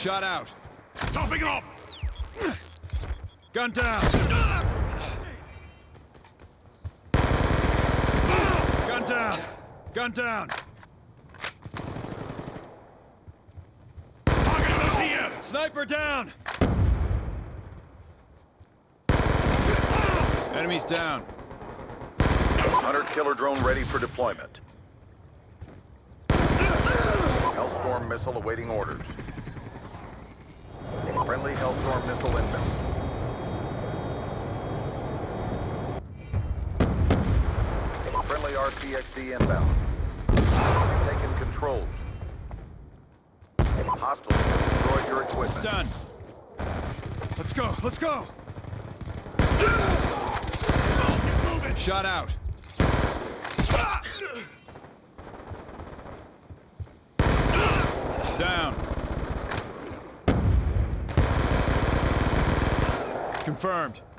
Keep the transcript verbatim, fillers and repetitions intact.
Shot out. Topping off! Gun down. Gun down. Gun down. Target's O T M! Sniper down. Enemies down. Hunter-killer drone ready for deployment. Hellstorm missile awaiting orders. Friendly Hellstorm missile inbound. Friendly R C X D inbound. We've taken control. Hostiles have destroyed your equipment. Done. Let's go. Let's go. Shot out. Down. Confirmed.